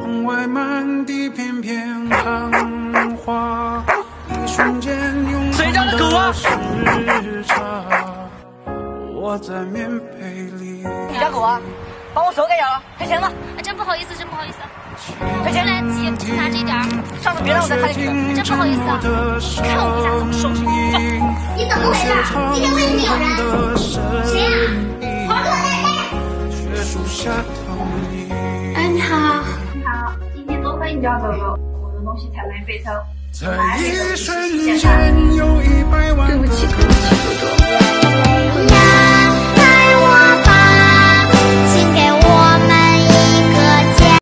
窗外满地片片寒花，一瞬间永恒的时差。我在棉被里。 你家狗啊？把我手给咬了，赔钱吧！ 真不好意思，真不好意思。赔钱来急，就拿这一点儿。 上次别让我再看见你了， 真不好意思啊！看我回家怎么收拾你。 你怎么回事？今天为什么有人？谁呀？好，给我带。 哎，你好。 你好，今天多亏你叫狗狗，我的东西才没被偷。 在一瞬间有100万。 对不起，Dodo。